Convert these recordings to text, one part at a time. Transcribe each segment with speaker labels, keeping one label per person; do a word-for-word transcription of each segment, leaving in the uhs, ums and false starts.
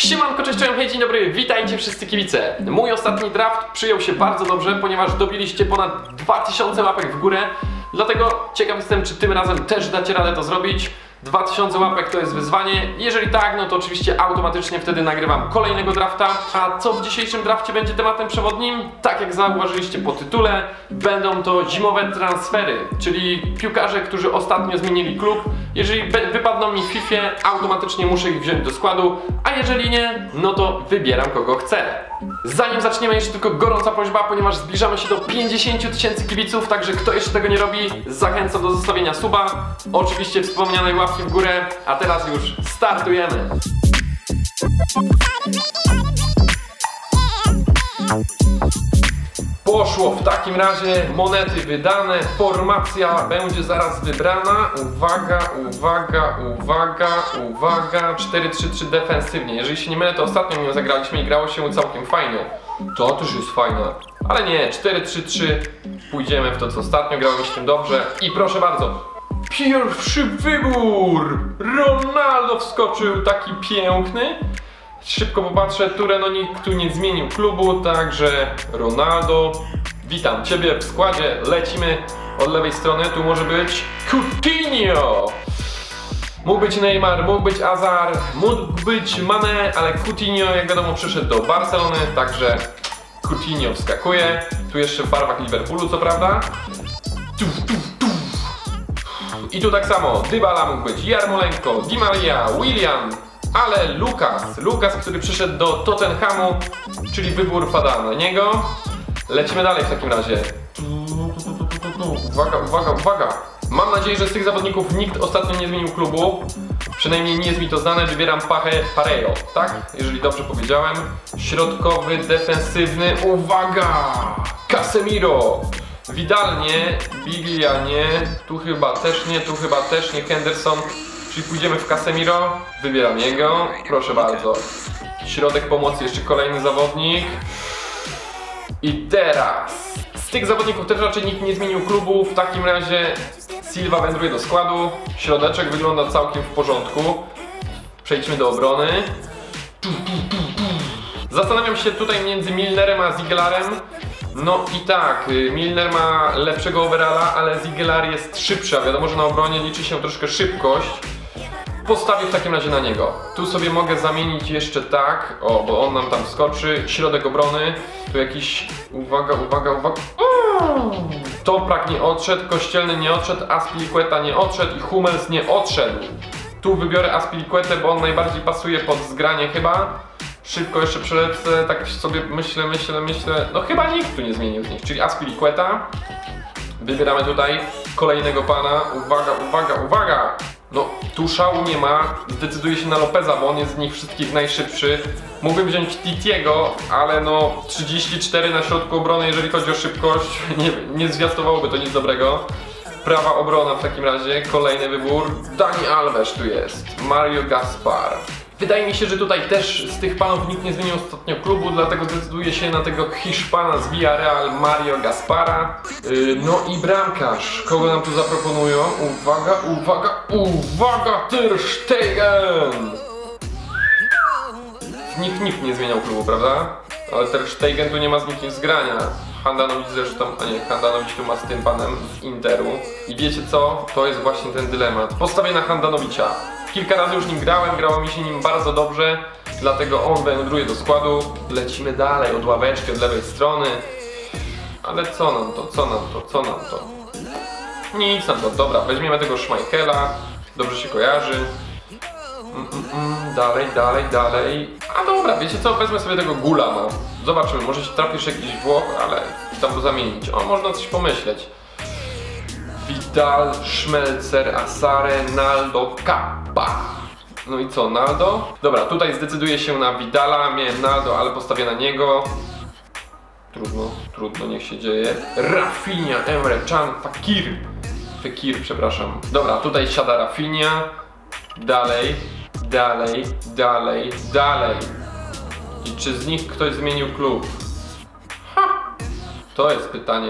Speaker 1: Siemanko, cześć, cześć, hej, dzień dobry, witajcie wszyscy kibice. Mój ostatni draft przyjął się bardzo dobrze, ponieważ dobiliście ponad dwa tysiące łapek w górę. Dlatego ciekaw jestem, czy tym razem też dacie radę to zrobić. dwa tysiące łapek to jest wyzwanie. Jeżeli tak, no to oczywiście automatycznie wtedy nagrywam kolejnego drafta. A co w dzisiejszym drafcie będzie tematem przewodnim? Tak jak zauważyliście po tytule, będą to zimowe transfery, czyli piłkarze, którzy ostatnio zmienili klub. Jeżeli wypadną mi w Fifie, automatycznie muszę ich wziąć do składu, a jeżeli nie, no to wybieram kogo chcę. Zanim zaczniemy, jeszcze tylko gorąca prośba, ponieważ zbliżamy się do pięćdziesięciu tysięcy kibiców, także kto jeszcze tego nie robi, zachęcam do zostawienia suba, oczywiście wspomnianej łapki w górę, a teraz już startujemy. Poszło w takim razie, monety wydane, formacja będzie zaraz wybrana. Uwaga, uwaga, uwaga, uwaga, cztery trzy trzy defensywnie. Jeżeli się nie mylę, to ostatnio nią zagraliśmy i grało się całkiem fajnie. To też jest fajne. Ale nie, cztery trzy trzy, pójdziemy w to co ostatnio, grało mi się tym dobrze. I proszę bardzo, pierwszy wybór! Ronaldo wskoczył, taki piękny. Szybko popatrzę, Tureno nikt tu nie zmienił klubu, także Ronaldo, witam Ciebie w składzie, lecimy od lewej strony, tu może być Coutinho. Mógł być Neymar, mógł być Hazard, mógł być Mane, ale Coutinho jak wiadomo przyszedł do Barcelony, także Coutinho wskakuje. Tu jeszcze w barwach Liverpoolu co prawda. I tu tak samo, Dybala mógł być, Jarmolenko, Di Maria, Willian. Ale Lukas, Lukas, który przyszedł do Tottenhamu, czyli wybór pada na niego. Lecimy dalej w takim razie. Uwaga, uwaga, uwaga. Mam nadzieję, że z tych zawodników nikt ostatnio nie zmienił klubu. Przynajmniej nie jest mi to znane, wybieram Pachę Pareo, tak? Jeżeli dobrze powiedziałem. Środkowy, defensywny, uwaga! Casemiro! Vidal nie, Biglia nie, tu chyba też nie, tu chyba też nie, Henderson. Czyli pójdziemy w Casemiro, wybieram jego, proszę bardzo. Środek pomocy, jeszcze kolejny zawodnik. I teraz, z tych zawodników też raczej nikt nie zmienił klubu, w takim razie Silva wędruje do składu. Środeczek wygląda całkiem w porządku. Przejdźmy do obrony. Zastanawiam się tutaj między Milnerem a Zieglarem. No i tak, Milner ma lepszego overalla, ale Zieglar jest szybszy, a wiadomo, że na obronie liczy się troszkę szybkość. Postawię w takim razie na niego. Tu sobie mogę zamienić jeszcze tak, o, bo on nam tam skoczy. Środek obrony, tu jakiś, uwaga, uwaga, uwaga. Toprak nie odszedł, Kościelny nie odszedł, Azpilicueta nie odszedł i Hummels nie odszedł. Tu wybiorę Azpilicuetę, bo on najbardziej pasuje pod zgranie chyba. Szybko jeszcze przelecę, tak sobie myślę, myślę, myślę. No chyba nikt tu nie zmienił z nich, czyli Azpilicueta. Wybieramy tutaj kolejnego pana. Uwaga, uwaga, uwaga! No tu szału nie ma, zdecyduję się na Lopeza, bo on jest z nich wszystkich najszybszy. Mógłbym wziąć Titiego, ale no trzydzieści cztery na środku obrony, jeżeli chodzi o szybkość, nie, nie zwiastowałoby to nic dobrego. Prawa obrona w takim razie, kolejny wybór. Dani Alves tu jest, Mario Gaspar. Wydaje mi się, że tutaj też z tych panów nikt nie zmienił ostatnio klubu, dlatego zdecyduję się na tego Hiszpana z Villarreal, Mario Gaspara. Yy, no i bramkarz. Kogo nam tu zaproponują? Uwaga, uwaga, uwaga, Ter Stegen! Nikt, nikt nie zmieniał klubu, prawda? Ale Ter Stegen tu nie ma z nikim zgrania. Handanovic zresztą, a nie, Handanovic tu ma z tym panem z Interu. I wiecie co? To jest właśnie ten dylemat. Postawię na Handanovicia. Kilka razy już nim grałem, grało mi się nim bardzo dobrze, dlatego on wędruje do składu. Lecimy dalej od ławeczki, od lewej strony. Ale co nam to, co nam to, co nam to? Nic nam to, dobra, weźmiemy tego Schmeichela, dobrze się kojarzy. Mm, mm, mm, dalej, dalej, dalej. A dobra, wiecie co, wezmę sobie tego Gulama. Zobaczymy, może się trafisz jakiś Włoch, ale tam go zamienić. O, można coś pomyśleć. Vidal, Schmelzer, Asare, Naldo, Kappa. No i co, Naldo? Dobra, tutaj zdecyduję się na Vidala, miałem Naldo, ale postawię na niego. Trudno, trudno, niech się dzieje. Rafinha, Emre Can, Fekir. Fekir, przepraszam. Dobra, tutaj siada Rafinha. Dalej, dalej, dalej, dalej. I czy z nich ktoś zmienił klub? Ha! To jest pytanie.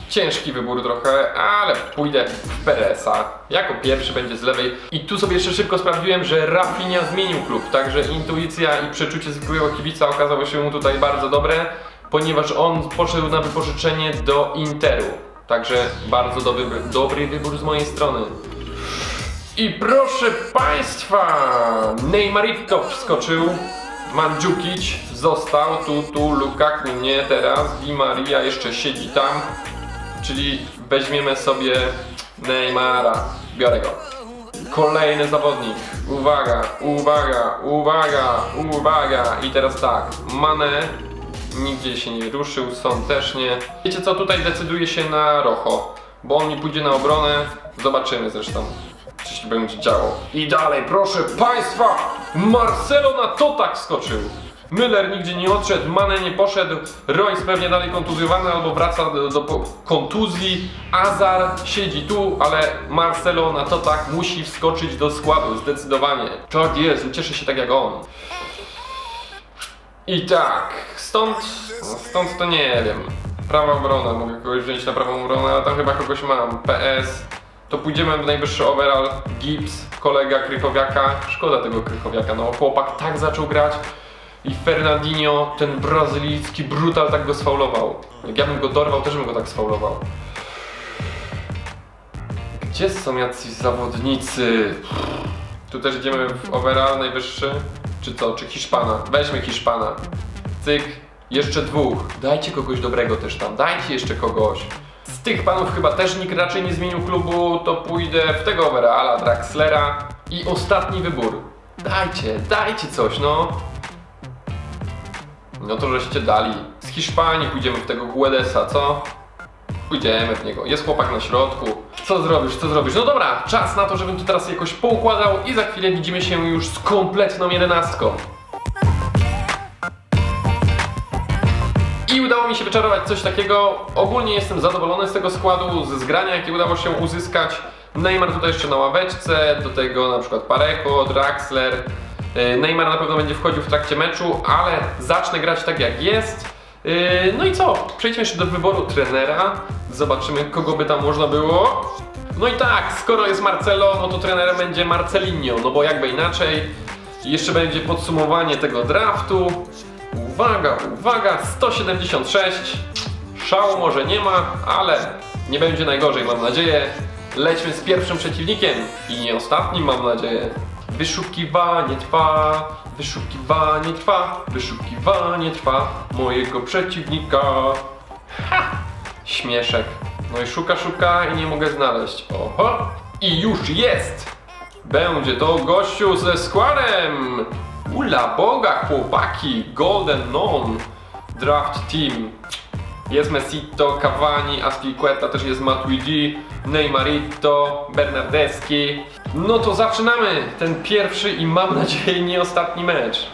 Speaker 1: Ciężki wybór trochę, ale pójdę w Peresa. Jako pierwszy będzie z lewej. I tu sobie jeszcze szybko sprawdziłem, że Rafinha zmienił klub. Także intuicja i przeczucie zwykłego kibica okazało się mu tutaj bardzo dobre, ponieważ on poszedł na wypożyczenie do Interu. Także bardzo dobry, dobry wybór z mojej strony. I proszę Państwa, Neymarito wskoczył. Mandzukic został, tu, tu, Lukaku nie teraz, Di Maria jeszcze siedzi tam. Czyli weźmiemy sobie Neymara. Biorę go. Kolejny zawodnik. Uwaga, uwaga, uwaga, uwaga. I teraz tak, Mane nigdzie się nie ruszył, Son też nie. Wiecie co, tutaj decyduje się na Rojo, bo on mi pójdzie na obronę. Zobaczymy zresztą, co się będzie działo. I dalej, proszę Państwa, Marcelo na to tak skoczył. Müller nigdzie nie odszedł, Mane nie poszedł, Royce pewnie dalej kontuzjowany albo wraca do, do kontuzji, Azar siedzi tu, ale Marcelo na to tak musi wskoczyć do składu, zdecydowanie. Tak jest, cieszę się tak jak on. I tak, stąd, stąd to nie wiem, prawa obrona, mogę kogoś wziąć na prawą obronę, ale tam chyba kogoś mam, P S. To pójdziemy w najwyższy overall, Gibbs, kolega Krychowiaka, szkoda tego Krychowiaka, no chłopak tak zaczął grać. I Fernandinho, ten brazylijski brutal, tak go sfaulował. Jak ja bym go dorwał, też bym go tak sfaulował. Gdzie są jacyś zawodnicy? Tu też idziemy w overall najwyższy. Czy co? Czy Hiszpana? Weźmy Hiszpana. Cyk. Jeszcze dwóch. Dajcie kogoś dobrego też tam. Dajcie jeszcze kogoś. Z tych panów chyba też nikt raczej nie zmienił klubu. To pójdę w tego overalla, Draxlera. I ostatni wybór. Dajcie, dajcie coś, no. No to żeście dali. Z Hiszpanii pójdziemy w tego Guedesa, co? Pójdziemy w niego. Jest chłopak na środku. Co zrobisz, co zrobisz? No dobra, czas na to, żebym to teraz jakoś poukładał i za chwilę widzimy się już z kompletną jedenastką. I udało mi się wyczarować coś takiego. Ogólnie jestem zadowolony z tego składu, ze zgrania, jakie udało się uzyskać. Neymar tutaj jeszcze na ławeczce, do tego na przykład Parejo, Draxler. Neymar na pewno będzie wchodził w trakcie meczu, ale zacznę grać tak jak jest. No i co? Przejdźmy jeszcze do wyboru trenera. Zobaczymy, kogo by tam można było. No i tak, skoro jest Marcelo, no to trenerem będzie Marcelinho, no bo jakby inaczej. Jeszcze będzie podsumowanie tego draftu. Uwaga, uwaga, sto siedemdziesiąt sześć. Szału może nie ma, ale nie będzie najgorzej, mam nadzieję. Lećmy z pierwszym przeciwnikiem i nie ostatnim, mam nadzieję. Wyszukiwanie trwa, wyszukiwanie trwa, wyszukiwanie trwa mojego przeciwnika. Ha! Śmieszek. No i szuka, szuka i nie mogę znaleźć. Oho! I już jest! Będzie to gościu ze składem! Ula boga, chłopaki! Golden Non Draft Team. Jest Messito, Cavani, Aspilicueta, też jest Matuidi, Neymarito, Bernardeschi. No to zaczynamy ten pierwszy i mam nadzieję nie ostatni mecz.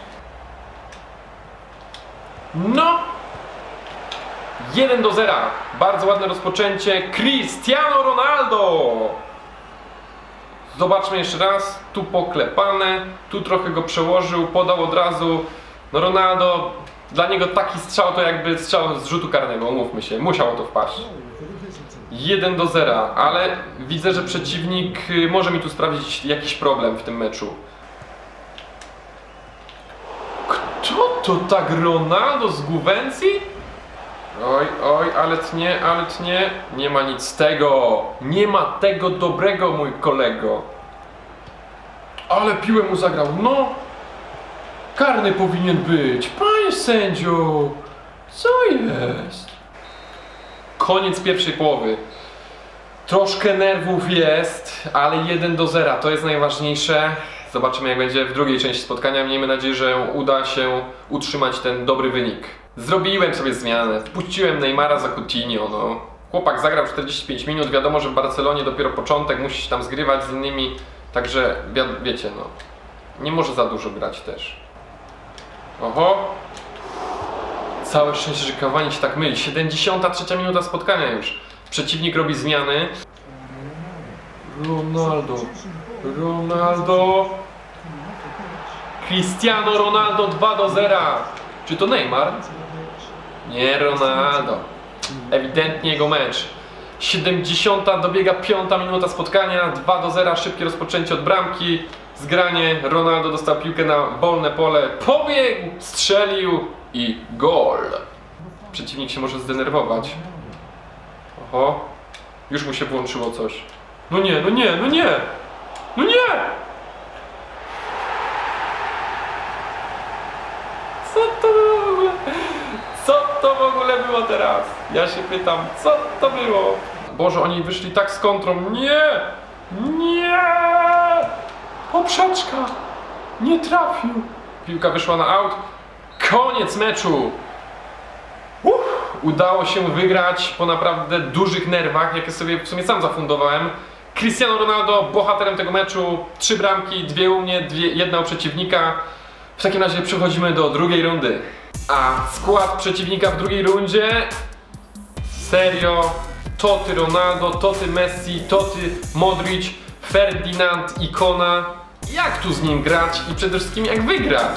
Speaker 1: No! jeden do zera. Bardzo ładne rozpoczęcie. Cristiano Ronaldo! Zobaczmy jeszcze raz. Tu poklepane. Tu trochę go przełożył, podał od razu. No Ronaldo, dla niego taki strzał to jakby strzał z rzutu karnego, umówmy się. Musiało to wpaść. jeden do zera, ale widzę, że przeciwnik może mi tu sprawić jakiś problem w tym meczu. Kto to tak? Ronaldo z Guwencji? Oj, oj, ale tnie, ale tnie. Nie ma nic z tego. Nie ma tego dobrego, mój kolego. Ale piłę mu zagrał, no. Karny powinien być. Panie sędzio, co jest? Koniec pierwszej połowy. Troszkę nerwów jest, ale jeden do zera, to jest najważniejsze. Zobaczymy, jak będzie w drugiej części spotkania. Miejmy nadzieję, że uda się utrzymać ten dobry wynik. Zrobiłem sobie zmianę. Wpuściłem Neymara za Coutinho. No. Chłopak zagrał czterdzieści pięć minut. Wiadomo, że w Barcelonie dopiero początek, musi się tam zgrywać z innymi. Także wi wiecie, no. Nie może za dużo grać też. Oho. Całe szczęście, że Cavani się tak myli. siedemdziesiąta trzecia minuta spotkania już. Przeciwnik robi zmiany. Ronaldo. Ronaldo. Cristiano Ronaldo dwa do zera. Czy to Neymar? Nie, Ronaldo. Ewidentnie jego mecz. siedemdziesiąta, dobiega piąta minuta spotkania, dwa do zera, szybkie rozpoczęcie od bramki, zgranie, Ronaldo dostał piłkę na wolne pole, pobiegł, strzelił i gol. Przeciwnik się może zdenerwować. Oho, już mu się włączyło coś. No nie, no nie, no nie, no nie! Co to było w ogóle? Co to w ogóle było teraz? Ja się pytam, co to było? Boże, oni wyszli tak z kontrą. Nie! Nie! Poprzeczka! Nie trafił! Piłka wyszła na aut. Koniec meczu! Uff, udało się wygrać po naprawdę dużych nerwach, jakie sobie w sumie sam zafundowałem. Cristiano Ronaldo bohaterem tego meczu. Trzy bramki, dwie u mnie, dwie, jedna u przeciwnika. W takim razie przechodzimy do drugiej rundy. A skład przeciwnika w drugiej rundzie. Serio. Toty Ronaldo, Toty Messi, Toty Modric, Ferdinand, ikona. Jak tu z nim grać i przede wszystkim jak wygrać?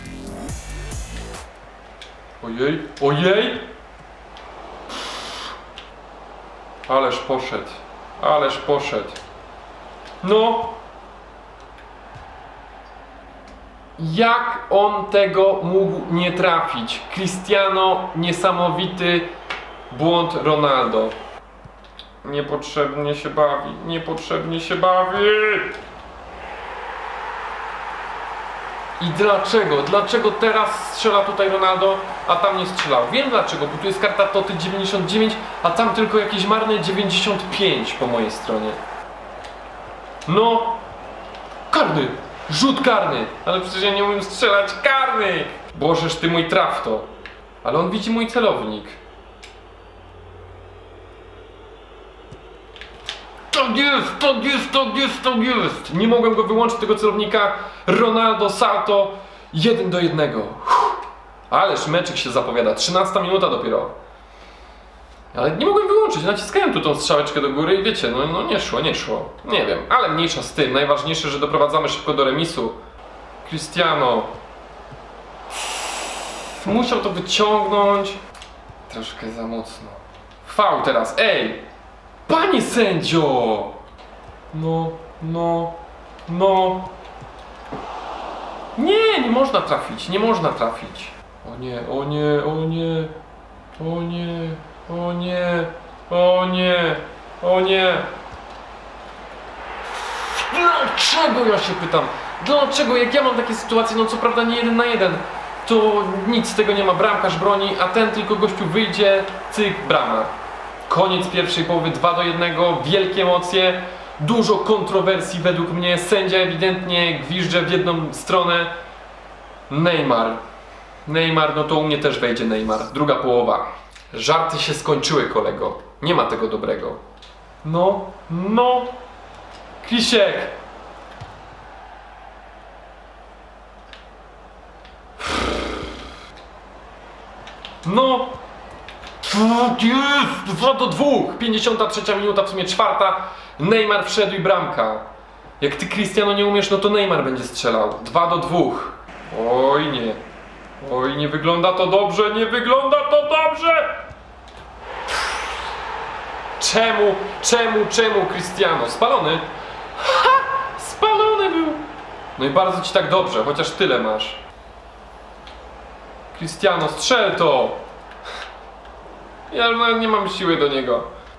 Speaker 1: Ojej, ojej! Ależ poszedł, ależ poszedł. No! Jak on tego mógł nie trafić? Cristiano, niesamowity błąd Ronaldo. Niepotrzebnie się bawi, niepotrzebnie się bawi. I dlaczego? Dlaczego teraz strzela tutaj Ronaldo, a tam nie strzelał? Wiem dlaczego, bo tu jest karta Toty dziewięćdziesiąt dziewięć, a tam tylko jakieś marne dziewięćdziesiąt pięć po mojej stronie. No! Karny! Rzut karny! Ale przecież ja nie umiem strzelać karnych! Bożeż ty mój traf to! Ale on widzi mój celownik. Tak jest, tak jest, tak jest, tak jest! Nie mogłem go wyłączyć, tego celownika. Ronaldo, salto, jeden do jednego. Uff. Ależ meczyk się zapowiada, trzynasta minuta dopiero. Ale nie mogłem wyłączyć, naciskałem tu tą strzałeczkę do góry i wiecie, no, no nie szło, nie szło. Nie wiem, ale mniejsza z tym. Najważniejsze, że doprowadzamy szybko do remisu. Cristiano musiał to wyciągnąć. Troszkę za mocno. Faul teraz, ej! Panie sędzio! No, no, no. Nie, nie można trafić, nie można trafić. O nie, o nie, o nie, o nie, o nie, o nie, o nie. Dlaczego, ja się pytam? Dlaczego, jak ja mam takie sytuacje, no co prawda nie jeden na jeden, to nic z tego nie ma, bramkarz broni, a ten tylko gościu wyjdzie, cyk, brama. Koniec pierwszej połowy, dwa do jednego, wielkie emocje, dużo kontrowersji według mnie, sędzia ewidentnie gwizdże w jedną stronę. Neymar. Neymar, no to u mnie też wejdzie Neymar. Druga połowa. Żarty się skończyły, kolego. Nie ma tego dobrego. No, no. Krisiek. No. Tak jest! dwa do dwóch! pięćdziesiąta trzecia minuta, w sumie czwarta. Neymar wszedł i bramka. Jak ty, Cristiano, nie umiesz, no to Neymar będzie strzelał. dwa do dwóch. Oj nie. Oj, nie wygląda to dobrze, nie wygląda to dobrze! Czemu, czemu, czemu, Cristiano? Spalony? Ha! Spalony był! No i bardzo ci tak dobrze, chociaż tyle masz. Cristiano, strzel to! Ja no, nie mam siły do niego.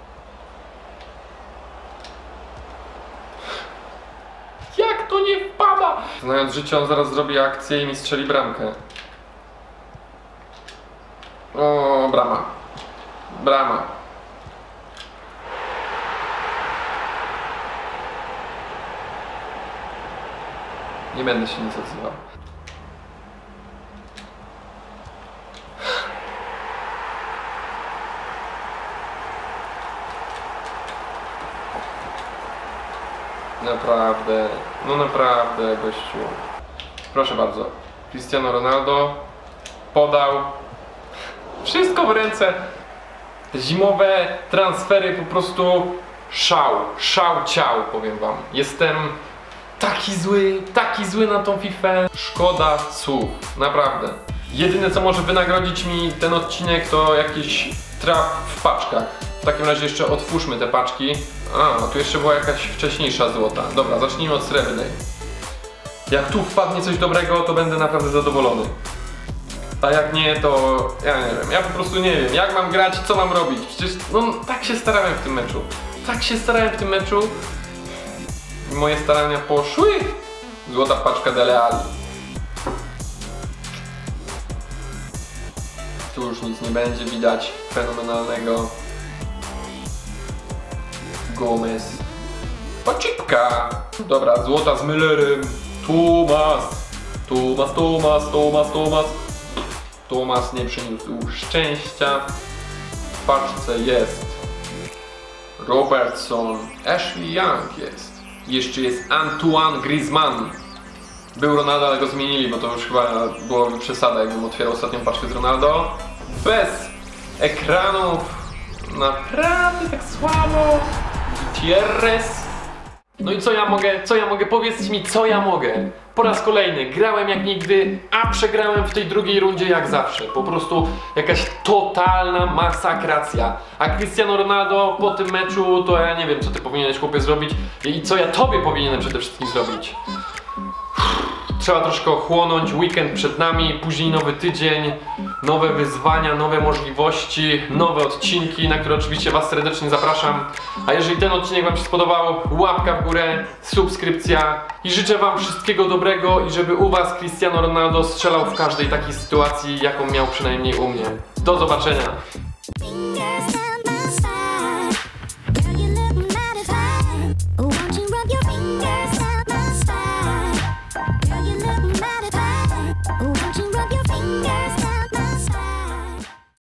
Speaker 1: Jak to nie wpada? Znając życie, on zaraz zrobi akcję i mi strzeli bramkę. O, brama. Brama. Nie będę się nic odzywał. Naprawdę, no naprawdę, gościu. Proszę bardzo. Cristiano Ronaldo podał. Wszystko w ręce. Zimowe transfery, po prostu szał, szał ciał, powiem wam. Jestem taki zły, taki zły na tą fifę. Szkoda słów, naprawdę. Jedyne, co może wynagrodzić mi ten odcinek, to jakiś traf w paczkach. takim razie jeszcze otwórzmy te paczki. A, tu jeszcze była jakaś wcześniejsza złota. Dobra, zacznijmy od srebrnej. Jak tu wpadnie coś dobrego, to będę naprawdę zadowolony. A jak nie, to ja nie wiem, ja po prostu nie wiem, jak mam grać, co mam robić. Przecież no tak się starałem w tym meczu. Tak się starałem w tym meczu. I moje starania poszły. Złota paczka Dele Alli. Tu już nic nie będzie widać fenomenalnego. Gomez. Oczipka. Dobra, złota z Müllerem. Thomas. Thomas, Thomas, Thomas, Thomas. Thomas nie przyniósł szczęścia. W paczce jest Robertson. Ashley Young jest. Jeszcze jest Antoine Griezmann. Był Ronaldo, ale go zmienili, bo to już chyba byłoby przesada, jakbym otwierał ostatnią paczkę z Ronaldo. Bez ekranów. Naprawdę tak słabo. Gutierrez. No i co ja mogę, co ja mogę? Powiedzcie mi, co ja mogę? Po raz kolejny grałem jak nigdy, a przegrałem w tej drugiej rundzie jak zawsze. Po prostu jakaś totalna masakracja. A Cristiano Ronaldo po tym meczu, to ja nie wiem, co ty powinieneś, chłopie, zrobić i co ja tobie powinienem przede wszystkim zrobić. Trzeba troszkę ochłonąć, weekend przed nami, później nowy tydzień, nowe wyzwania, nowe możliwości, nowe odcinki, na które oczywiście was serdecznie zapraszam. A jeżeli ten odcinek wam się spodobał, łapka w górę, subskrypcja i życzę wam wszystkiego dobrego i żeby u was Cristiano Ronaldo strzelał w każdej takiej sytuacji, jaką miał przynajmniej u mnie. Do zobaczenia!